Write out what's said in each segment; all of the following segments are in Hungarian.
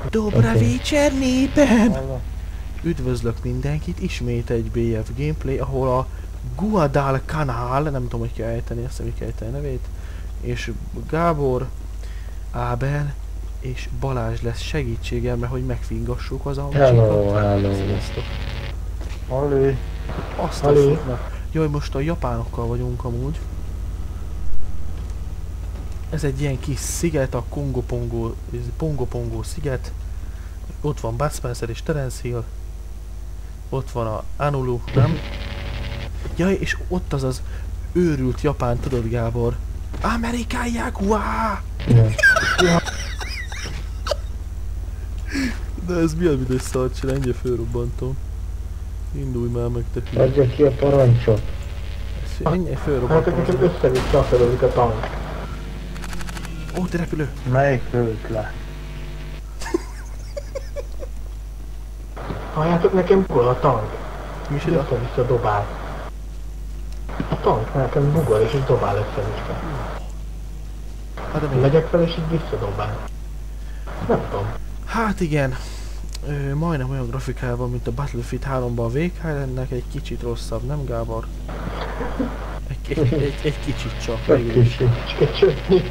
Dobra večer népem! Üdvözlök mindenkit, ismét egy BF gameplay, ahol a Guadalcanal, nem tudom, hogy kell ejteni, azt hiszem, hogy kell ejteni nevét, és Gábor, Ábel és Balázs lesz segítségemre, hogy megfingassuk az amcsikat. Hello. Sziasztok. Azt a futnak. Jaj, most a japánokkal vagyunk amúgy. Ez egy ilyen kis sziget, a Pongo sziget. Ott van Bud Spencer és Terence Hill. Ott van a Anulu, nem? Jaj, és ott az őrült japán, tudod Gábor? Amerikaiak, wow! De ez mi a büdös szart csinál, ennyi fölrobbantom. Indulj már meg, te hülye. Adja ki a parancsot. Ennyi fölrobbantom. Hát nekem össze-vissza felodik a tank. Ó, te repülő! Melyik lőtt le? Halljátok, nekem bugol a tank. Mi csinál? Össze-vissza dobál. A tank nekem bugol és így dobál össze-vissza. Hát de mi? Megyek fel és így visszadobál. Nem tudom. Hát igen. Majdnem olyan grafikával, mint a Battlefield 3-ban a Wake Islandnek, egy kicsit rosszabb, nem Gábor? Egy kicsit csak. Egy kicsit. Csöpni.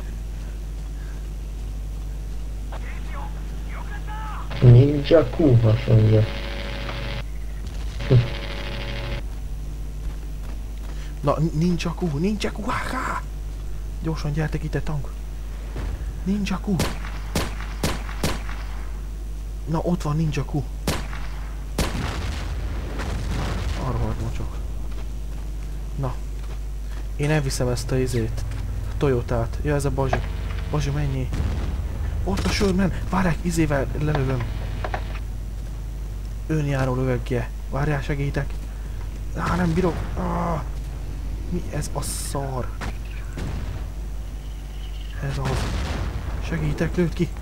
Ninja Q, azt mondja. Na, ninja Q, háhá! Gyorsan gyertek itt, tank! Ninja Q! Na, ott van Ninja Q! Arra halt mocsok. Na. Én elviszem ezt a izét. A Toyotát. Ja, ez a Bazsi. Bazsi, mennyi? Ott a Sherman! Várják, izével lelövöm. Önjáró löveggye. Várjál, segítek. Á, nem bírok. Mi ez a szar? Ez az. Segítek, lőtt ki.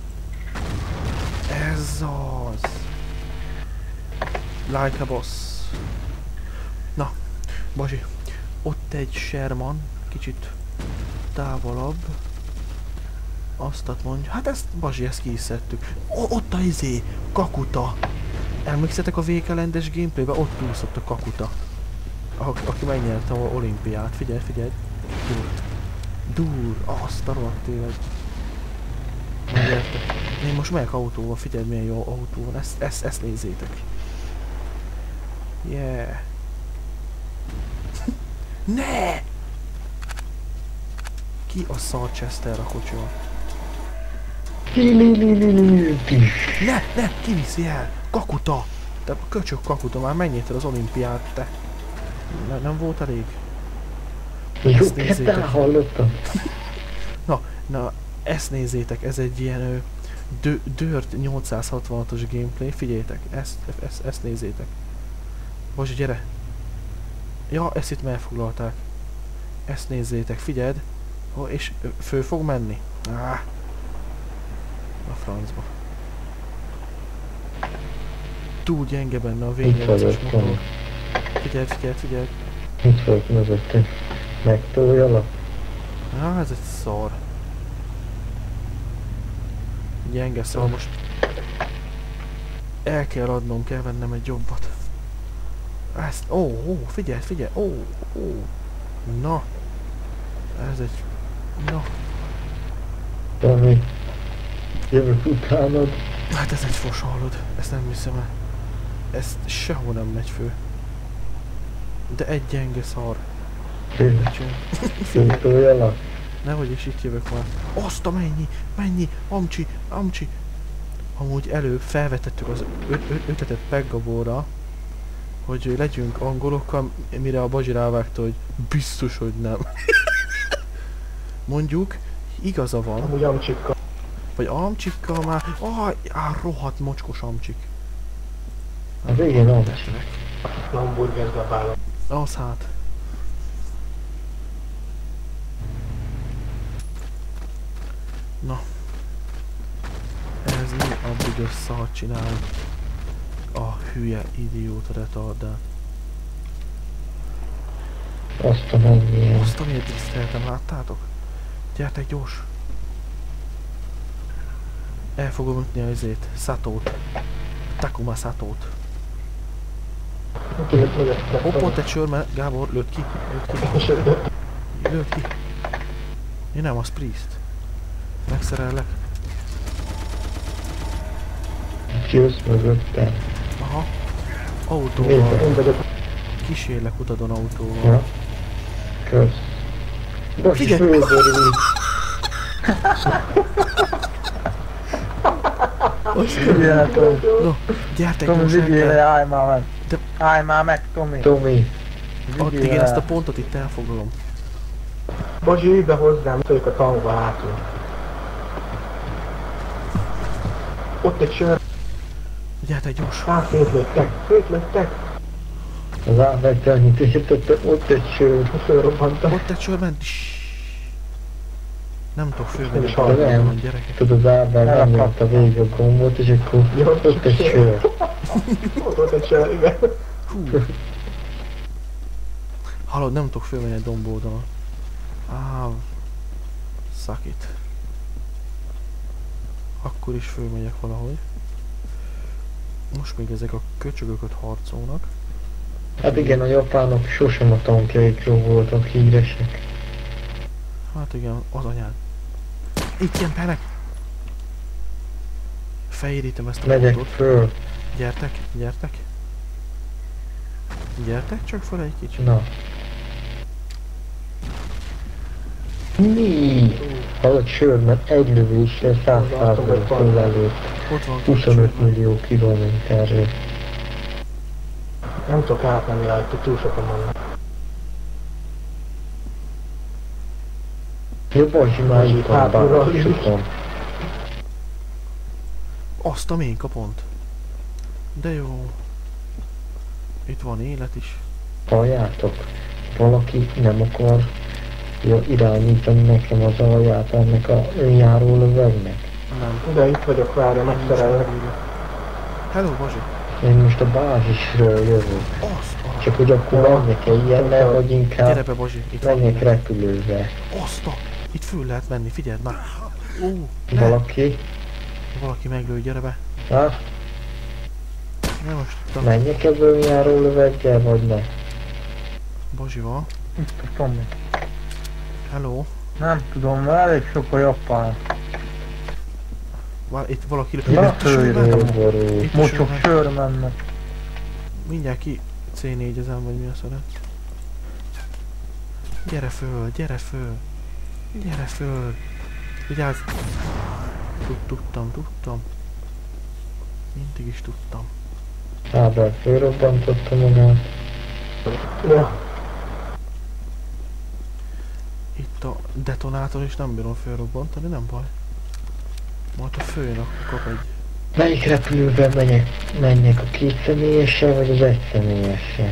Ez az. Like a boss. Na, Bazsi. Ott egy Sherman. Kicsit távolabb. Aztat mondja. Hát ezt, Bazsi, ezt ki is szedtük. Ott a izé. Kakuta. Emlékszetek a Wake Island-es gameplaybe? Ott úszott a Kakuta. Aki megnyerte a olimpiát. Figyelj. Dur. Azt a rohadt tényleg. Megnyerte. Én most megyek autóval. Figyelj, milyen jó autó van. Ezt nézzétek. Yeah. Ne! Ki a szar Chester a kocsival? Ne! Kiviszi el! Kakuta! Te köcsök Kakuta, már menjél az olimpiát, te! Nem volt elég? Ezt nézzétek. Hallottam. Na, ezt nézzétek, ez egy ilyen Dirt 866-os gameplay, figyeljétek, ezt nézzétek. Bazsi, gyere! Ja, ezt itt elfoglalták. Ezt nézzétek, figyeld! És föl fog menni. A francba. Túl gyenge benne a V8-as motor. Figyeld. Itt volt mögöttünk. Megtoljalak? Ez egy szar. Gyenge szar, most el kell adnom, kell vennem egy jobbat. Ezt, figyelj, na. Ez egy, na. Dani, jövök utánad. Hát ez egy fos, hallod, ezt nem hiszem el. Ez sehol nem megy fő. De egy gyenge szar. Fintoljalak? Nehogy is itt jövök már. Azt a mennyi, amcsi. Amúgy előbb felvetettük az ötletet Peggaborra, hogy legyünk angolokkal, mire a Bazsi rávágta, hogy biztos, hogy nem. Mondjuk, igaza van. Amúgy amcsikkal. Vagy amcsikkal már. Rohadt mocskos amcsik. Az igen, amcsik. Hamburger zabálom. Az hát. Na. Ez mi a büdös szart csinál? A hülye idióta retardál. Azt a mennyien. Azt, amiért tiszteltem, láttátok? Gyertek gyors! El fogom ütni a izét, Satót. Takuma Satót. Hopp, ott egy sör, mert Gábor, lőtt ki. Lőtt ki. Én nem, az Priest. Megszerellek. Jössz mögöttem. Aha. Autóval. Én vagyok. Kísérlek utadon autóval. Ja. Kösz. Most is Figyelj! fölborul. No, gyertek Tomi, gyorsan vigyél el. le, állj már meg! De- Állj már meg, Tomi! Tomi. Addig én Vigyél ezt a el. pontot itt elfoglalom. Bazsi, ide hozzám, ott vagyok a tankba hátul. Ott egy sör, Gyertek gyors. szétlőttek. Az átvettem annyit értettem, ott egy sör. Fölrobbantam. Ott egy sör ment. Nem tudok Nem fölvenni is a hallom. balon, gyerekek. Tudod, az Ábel megnyomta végig a gombot, és akkor Jó, ott egy sör. Ott volt egy sör, igen. Hú. Hallod, nem tudok fölvenni egy domboldalon. Suck it. Akkor is fölmegyek valahogy. Most még ezek a köcsögöket harcolnak. Hát igen, a japánok sosem a tankjaikról voltak híresek. Hát igen, az anyád. Itt ilyen penek! Felérítem ezt a Megyek pontot. föl. Gyertek, gyertek. Gyertek csak föl egy kicsit. Na. Mi? Hallott sör, mert egy lövéssel 100%-ot fölelőtt. Ott van 25 millió kilométerről. Nem tudok átmenni rajta, túl sokan vannak. Ja, Bazsi már itt van hátulról is. bárcsokon. Azt a ménka pont. De jó. Itt van élet is. Halljátok? Valaki nem akar irányítani nekem az alját ennek a önjáró lövegnek. Nem. De itt vagyok, várja, megszerellek. Hello, Bazsi. Én most a bázisről jövök. Azt a... Csak hogy akkor menjek ilyennel, vagy Gyere inkább be, Bazsi. Itt van menjek minden. repülővel. Azt a... Itt föl lehet menni, figyeld már. Ó, ne. Valaki? Valaki meglő, gyere be. Hát, Nem most itt a menjek ebből önjáró löveggel, vagy ne? Bazsival. Itt a Tomi. Hello. Nem tudom, mert elég sok a japán. Itt valaki Ja, itt a sörben. Fölborul. Itt a Mocsok sörben. sör mennek. Mindjárt ki C4 ezen, vagy mi a szeret. Gyere föl, gyere föl. Gyere föl. Vigyázz. Tudtam. Mindig is tudtam. Ábel fölrobbantotta magát. Ja, Itt a detonátor is nem bírom fölrobbantani, nem baj. Majd a főnök kap egy... Melyik repülővel menjek? A két személyessel, vagy az egy személyessel?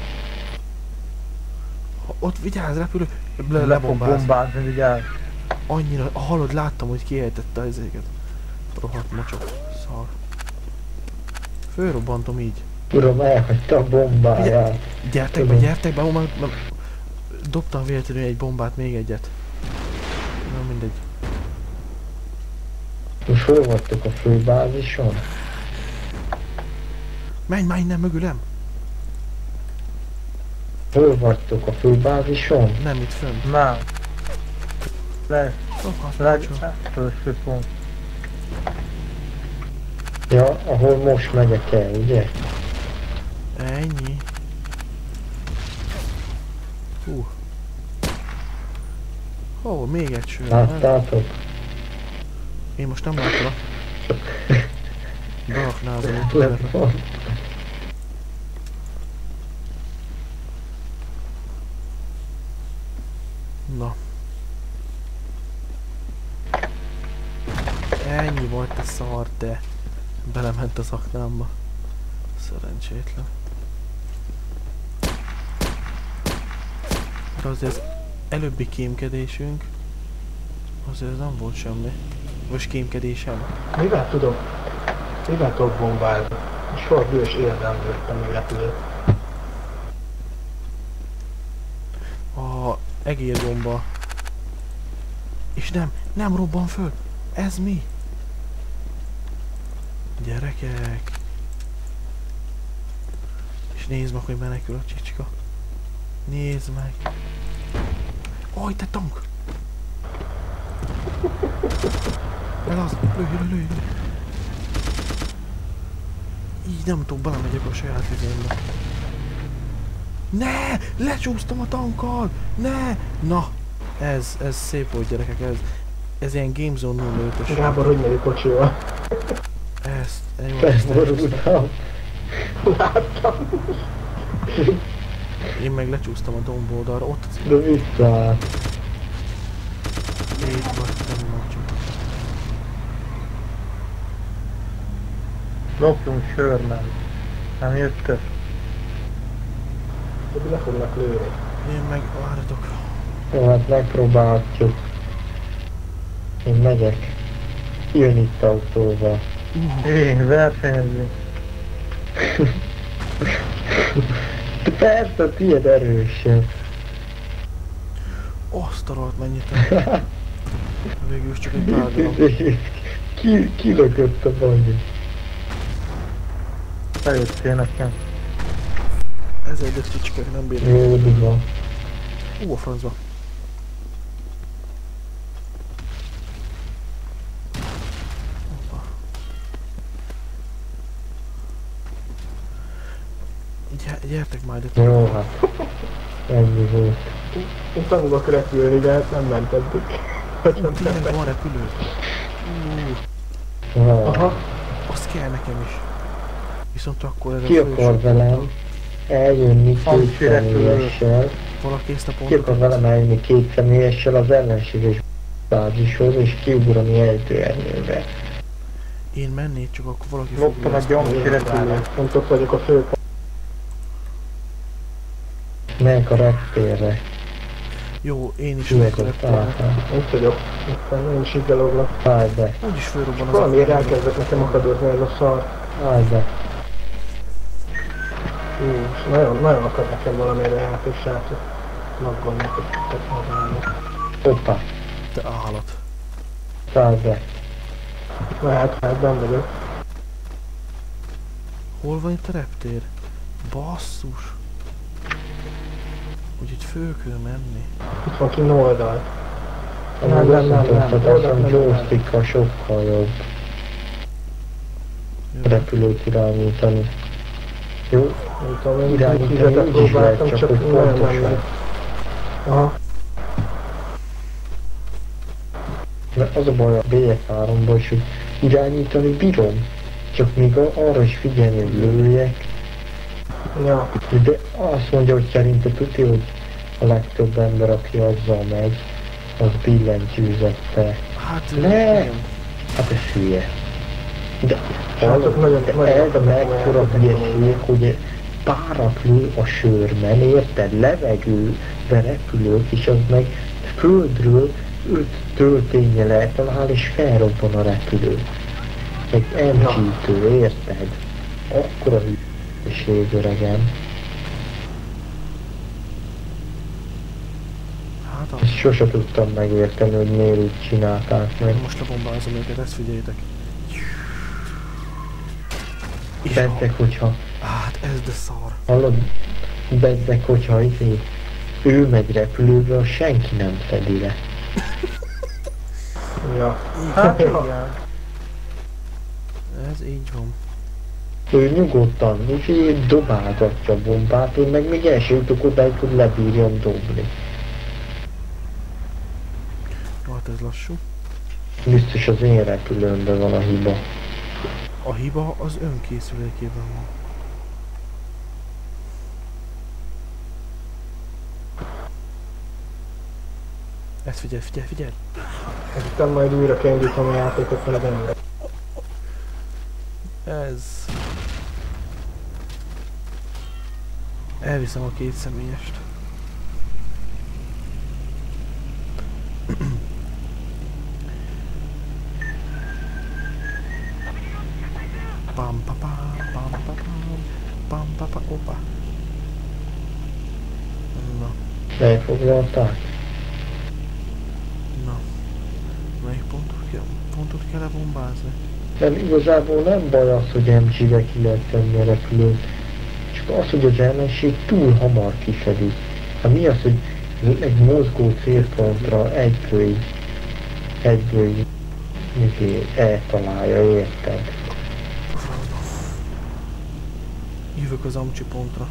Ott vigyázz, repülő! Le fog Lebombáz. bombázni, vigyázz. Annyira... Hallod, láttam, hogy kiejtette az ezeket. Rohadt mocsok. Szar. Fölrobbantom így. Uram, elhagyta a bombáját. Gyertek be, már dobtam véletlenül egy bombát, még egyet. Na mindegy. Most hol vagytok a főbázison? Menj innen mögülem! Hol vagytok a főbázison? Nem itt fönt. Nem. Rohadt Le, mocsok. felső pont. Ja, ahol most megyek el, ugye? Ennyi. Hú. Ó, még egy sör. nem? Láttátok? Én most nem látlak. Beaknázom itt Le körbe. van. Na. Ennyi volt a szar, de belement az aknámba. Szerencsétlen. De azért az előbbi kémkedésünk azért nem volt semmi. Most kémkedésem. mivel tudok bombázni? Soha bős életem lőttem még repülőt. A egérgomba. És nem robban föl. Ez mi? Gyerekek! És nézd meg, hogy menekül a csicska. Nézd meg! Oj, te tank! Ez az! Lőj! Így nem tudok, belemegyek a saját vizémbe. Ne! Lecsúsztam a tankkal! Ne! Na! Ez szép volt, gyerekek, ez ilyen Game Zone 05-ös. Gábor, hogy megy a kocsival? Felborultam. Láttam. Én meg lecsúsztam a domb oldalra, ott De visszaállt. itt vagytam magcsuk. Lopjunk sörmel. Nem jöttök? Hogy le fognak lőni. Én meg várjatok. Jó, hát megpróbálhatjuk. Én megyek. Jön itt autóval. Én versenyezünk. De persze, tiéd erősebb. Azt a rohadt mennyit. Végül is csak egy pár darab. Kilökött a bajt. Bejöttél nekem. Ez egy csicskák nem bírnak. Jó, van. A francba. Hoppa. Gyertek majd itt. Jó, hát. Ennyi volt. Én tanulok repülni, de hát nem ment eddig. Tényleg van repülő. Aha. Azt kell nekem is. Viszont akkor ez a Ki akar velem eljönni két személyessel? Valaki ezt a Ki pontot. akar velem eljönni két személyessel az ellenséges bázishoz és kiugrani ejtőernyőre? Én mennék, csak akkor valaki Loptam egy gyomsi repülőt. Pont ott vagyok a főpont. Melyek a reptérre? Jó, én is Üvegok megleptem. által. Itt vagyok. Itt én is így beloglak. Állj be, Úgyis fölrobban az Valamiért a elkezdett nekem akadozni ez a szar. állj be. És nagyon akad nekem valamiért a játék, srácok. Laggolnak, hogy magának. Hoppá, Te állat. állj be. Na hát benn vagyok. Hol van itt a reptér? Basszus. Hogy itt föl kell menni. Itt van kinn oldal. Nem, Nem, nem, nem, nem. összetartatásom joystickkal sokkal jobb Jó. repülőt irányítani. Jó, Nem tudom, én irányítani fizetet úgy is lehet, próbáltam, csak csak hogy nagyon nem pontosan. megy. Aha. Mert az a baj a BF3-ban is, hogy irányítani bírom. Csak még arra is figyelni, hogy lőjek. Ja. De azt mondja, hogy szerinte tudja, hogy a legtöbb ember, aki azzal megy, az billentyűzettel. Hát Ne! igen. Hát ez hülye. De Srácok, nagyon- de nagyon ez a akarom mekkora elkezdeni. hülyeség, hogy párat lő a sörmen, érted? Levegőbe repülők, és az meg földről 5 töltényel eltalál, és felrobban a repülő. Egy MG-től, érted? Akkora hülyeség, öregem. Hát az. Ezt sose tudtam megérteni, hogy miért úgy csinálták meg. Most lebombázom őket, ezt figyeljétek. És Bezzek, hogyha, hát ez de szar. hallod, bezzek, hogyha ő megy repülővel, senki nem fedi le. Ja. Hát igen. Ez így van. Ő nyugodtan, és így dobálgatja a bombát, én meg még el sem jutok odáig, hogy lebírjam dobni. Hát ez lassú. Biztos az én repülőmben van a hiba. A hiba az önkészülékében van. Ezt figyelj! Ezután majd újra kell indítom a játékot, mert nem lesz. Ez... Elviszem a két személyest. Pam pa pam, pam pa pam, pam pa pa, opa. Na, Elfoglalták? na. Melyik pontot kell lebombázni? Nem, igazából nem baj az, hogy MG-re ki lehet tenni a repülőt. Csak az, hogy az ellenség túl hamar kifedi. Hát mi az, hogy egy mozgó célpontra egyből eltalálja, érted? Jövök az amcsi pontra.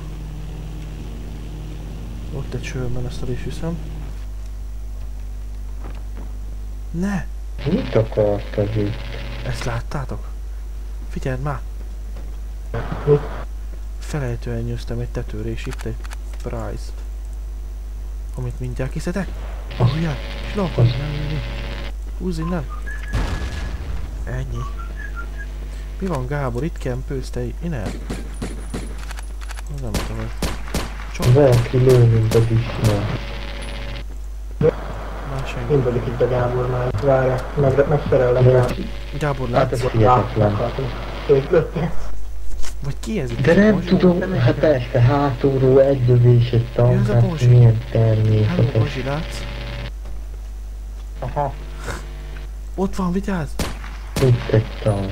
Ott egy sörben, ezt el is hiszem. Ne! Mit akartad itt? Ezt láttátok? Figyeld már! Mi? Felejtően nyőztem egy tetőre, és itt egy prize-t. Amit mindjárt kiszedek. Ahogyjál! És le akarsz menni. Húzz innen! Ennyi. Mi van, Gábor? Itt kempőzz te innen? Nem tudom. Csak Valaki lő, mint a disznó. már senki. Mindegy itt a Gábor már. Várja, megszerellem rá. Gábor, Hát látsz? ez hihetetlen. Vagy ki ez itt? De nem Bazsi? tudom, hát persze hátulról egyből egy Mi az tank, a hát Bazsi? milyen Hello, természetes. Bazsi, látsz? Aha. Ott van, vigyázz! Itt egy tank.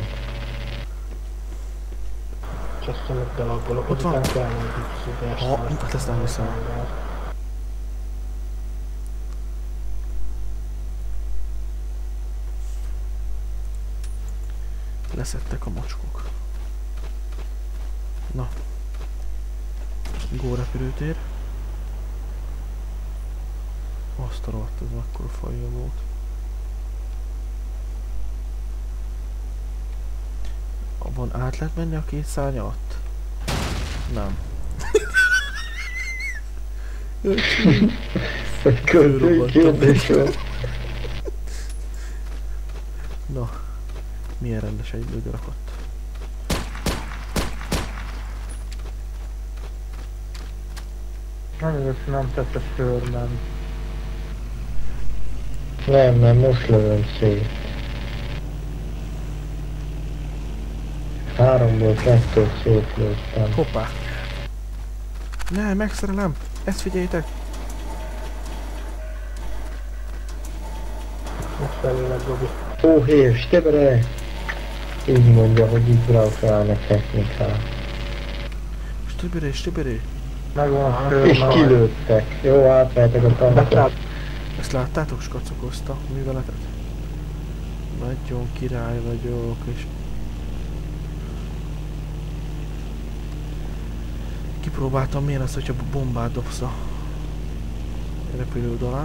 És azt hiszem, hogy belaggolok, Ott van. után kell majd egy szügyes. Ha, hát ezt nem hiszem. Leszettek a macskok. Na. Go repülőtér. Azt a rohadt, ez mekkora fajja volt. Abban át lehet menni a két szárny alatt? Nem. Egy költői kérdés van. Na. Milyen rendes egy lőd rakott. Nem, ezt nem tett a sörben. Nem, most lövöm szét. 3-ból 2 szétlőttem. Hoppá! Ne, megszerelem! Ezt figyeljétek! Megfelelőleg, Robi. Ó, hív, stebere! Így mondja, hogy itt Braufelnek technikál. Stibiré! Megvan a És sör. kilőttek. Jó, átmehetek a tankot. Beszáll. Ezt láttátok, skacokozta a műveletet? Nagyon király vagyok, és... Kipróbáltam, milyen az, hogyha bombát dobsz a repülőd alá.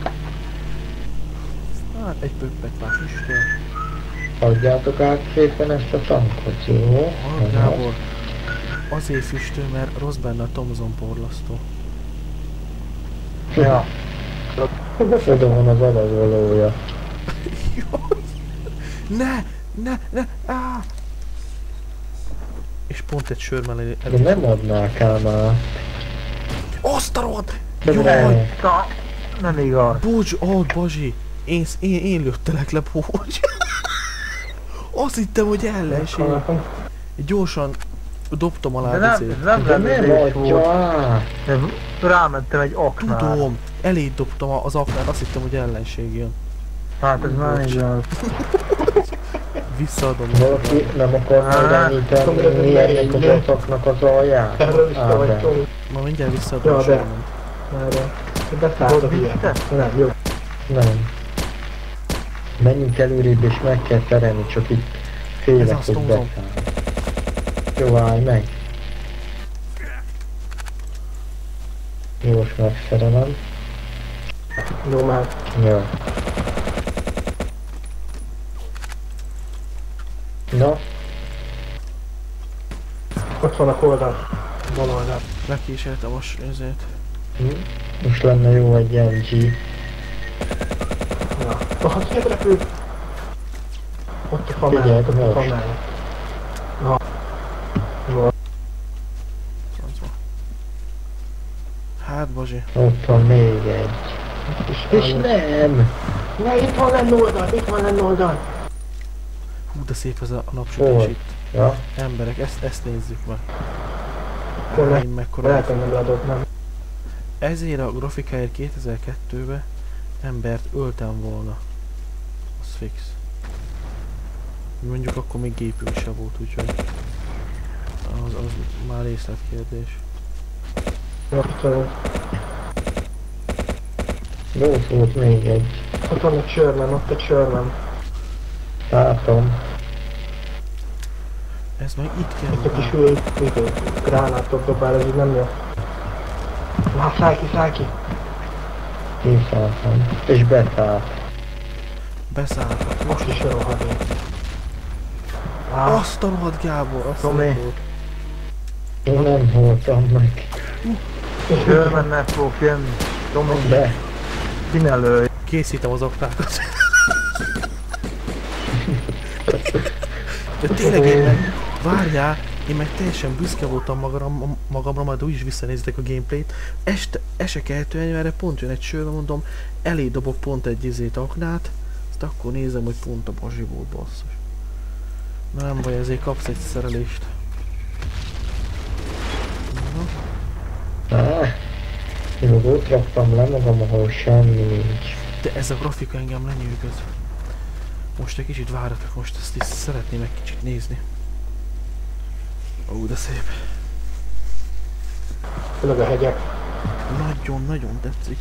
Hát egy pöppet már füstöl. Adjátok át szépen ezt a tankot, jó? Ah, Gábor, azért füstöl, mert rossz benne a Thomson porlasztó. Ja. Oda van az adagolója. Ne! Áh! És pont egy sör mellé De nem adnák ám át. Azt a rohadt! De Jaj! Na, nem igaz. Bocs, Bazsi! Én lőttelek le, bocs! Azt hittem, hogy ellenség. Gyorsan dobtam alá De a nem, vizét. nem De nem lendülés adja volt. át. De rámentem egy aknára. Tudom, elé dobtam az aknát, azt hittem, hogy ellenség jön. Hát ez már nem igaz. Visszaadom. Valaki nem akarna irányítani ennek az ataknak az alját? Terrorista vagy, Ábrán. Tomi. Ma mindjárt visszaadom Ja, a de- sörömet. Már beszállt a hülye. Nem, jó. Nem. Menjünk előrébb és meg kell terelni, csak itt Ez félek, azt hogy tudom. beszáll. Jó, állj meg. Jó, most megszerelem. Jó, már. Jó. Na, Ott van a oldal. Bal oldal. Lekísértem a ezért. most lenne jó egy MG. Ja. Ah, szép repül. Ott a fa Figyelj, mellett, ott a fa most. mellett. Aha. Jó. Francba. Hát, Bazsi. Ott van még egy. És nem! Ne, itt van lenn oldal, itt van lenn oldal. Hú, de szép ez a napsütés Hol? itt. Ja, Emberek, ezt nézzük meg. Akkor ne- Én mekkora. Lehet, hogy nem ledobnám. Ezért a grafikáért 2002-ben embert öltem volna. Az fix. Mondjuk akkor még gépünk se volt, úgyhogy az már részletkérdés. Volt még egy. Ott van egy sörmen, ott egy sörmen. Látom. Ez meg itt kell. Itt a kis új gránátot dobál, ez így nem jó. Na, szállj ki! Kiszálltam. És beszállt. Beszálltak. Most is rohadék. Azt a rohadt Gábor, azt a Tomi. rohadt. Én nem voltam meg. Sörmennek fogok jönni. Tomi, De. ki ne lőj. Készítem az aktákat. De tényleg én meg, várjál, én meg teljesen büszke voltam magamra, majd úgyis visszanézitek a gameplayt. Esek eltűnni, erre pont jön egy sörbe, mondom, elé dobok pont egy aknát, azt akkor nézem, hogy pont a bazsi volt, basszus. Na nem baj, ezért kapsz egy szerelést. Én meg ott raktam le magam, ahol semmi nincs. De ez a grafika engem lenyűgöz. Most egy kicsit várjatok, most ezt is szeretném egy kicsit nézni. Ó, de szép. Főleg a hegyek. Nagyon tetszik.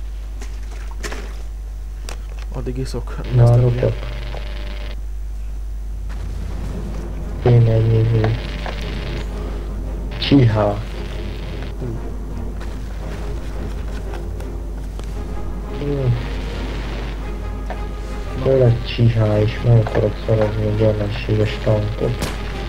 Addig iszok. Na, rutok. Én egy izé. Csiha. Főleg csihá is, meg akarok szorozni egy ellenséges tankot.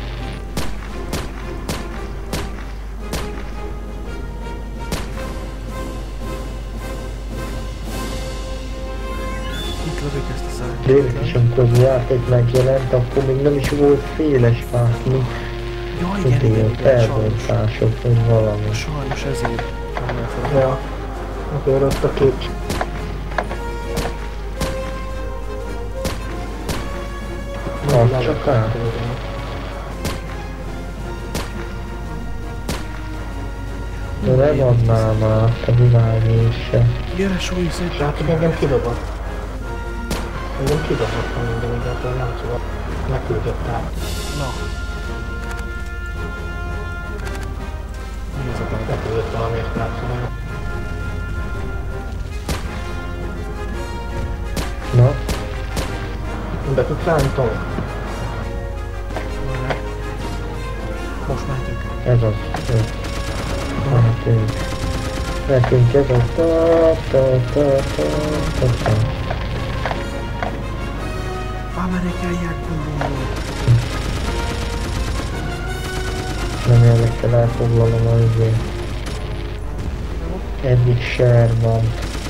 Itt lövök ezt a szájt. Délután is, amikor a játék megjelent, akkor még nem is volt féles fákni. Ja, igen, sajnos. Elbontások, vagy valami. Sajnos ezért nem elfelejtem. Ja. Azért ott a két. Az csak át. De nem adnám át a világés se. Gyere, Sói, szép. Látok, engem kidobott. Engem kidobott, minden igazából nem tudok. Megküldött át. Na. Mi ez a baj? Megküldött valamiért látszom. Na, Be tudsz állni, Tomi? Várjál. Most mentünk. ez az. Ez. Nekünk. Nekünk ez a ta. Amerikaiak gondolom. Nem érdekel, elfoglalom a izé. Eddig Sherman.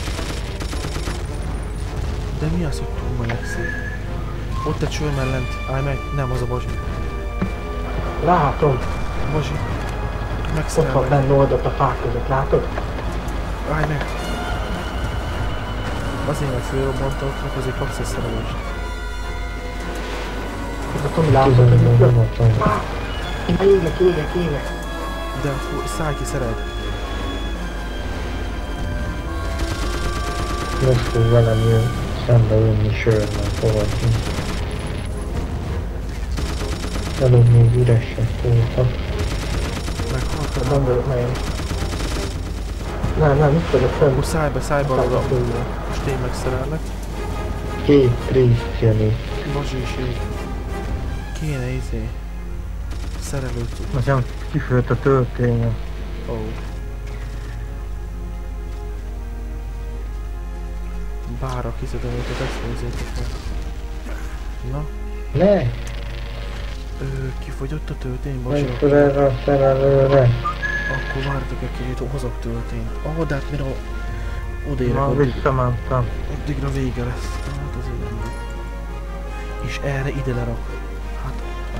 De mi az, hogy túl melegszik? Ott egy sör mellett. Állj meg. Nem, az a Bazsi. Látom! Bazsi. Ott van Megszerelve. benne oldalt a fák között, látod? Állj meg. Azért meg fölrobbantatnak, azért kapsz egy szerelést. Ez a Tomi látott, hogy mit jött? Tudom. Égek! De szállj ki, szereld. Most fog velem szembe jönni Sherman, fogadni. Előbb még üresek voltak. Meghaltam. Nem vagyok nagyon. Nem, itt vagyok fönn. Akkor szállj be oda. Most én megszerellek. Két részt jön. Bazsi is ég. Kéne izé. Szerelőt tud. Nekem kifőtt a töltényem. Ó. Bárra kiszedem őket, ezt nézzétek meg. Na, Ne! kifogyott a töltény, Menj Bazsi. fel erre a szerelőre! Akkor várjatok egy kicsit, hozok töltényt. De hát mire odérek, Na, visszamentem. addigra vége lesz. Hát azért nem jó. És erre ide lerak. Hát,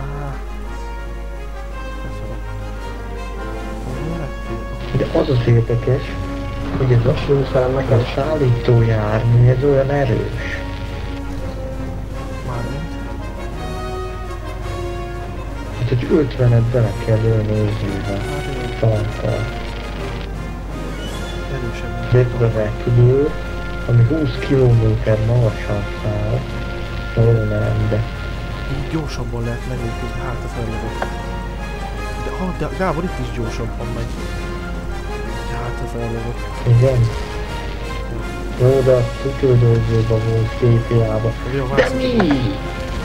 ez van. Hol lettünk? De az az érdekes, hogy ez a Sőszerem nekem a is. szállítójármű, ez olyan erős. Mármint. Hát, hogy 50-et bele kell lőni őzővel, Hát igen, tankkal. erősebb. Lépd a repülő, ami 20 km magasan száll. Jó, nem, de Így gyorsabban lehet menni, közben hátra fellövök. De Gábor itt is gyorsabban megy. Hátra fellövök. Igen. Jó, de a tükörőzőben volt GTA-ba. De mi?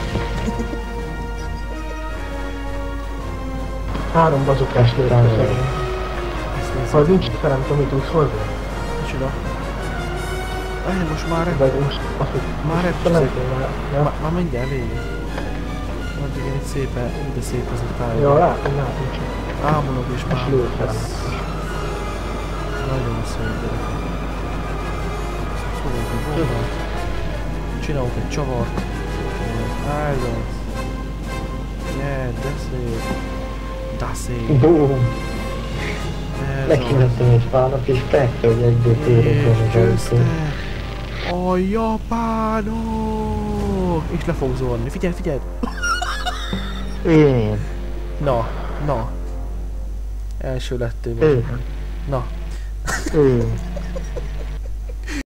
3 bazukást lőtte szegény. Ha nincs szerelem, mit tudsz hozni? Micsoda? Most már Vagy most azt, hogy már nem repülök. kéne. Már mindjárt végig. Addig én itt szépen, ide szép az a pálya. Ja, látom csak. Ámulok és már. És lőszerelem. Nagyon szép gyerek. Szólok egy bombát. Csinálok egy csavart. Ez az. Yeah, de szép. De szép. Boom! Ez Nekimentem egy fának és persze, hogy egyből térünk van az autó. A japánok! És le fog zorni. Figyelj, figyelj! Én. Na. Első lettél. Én. Na. Én.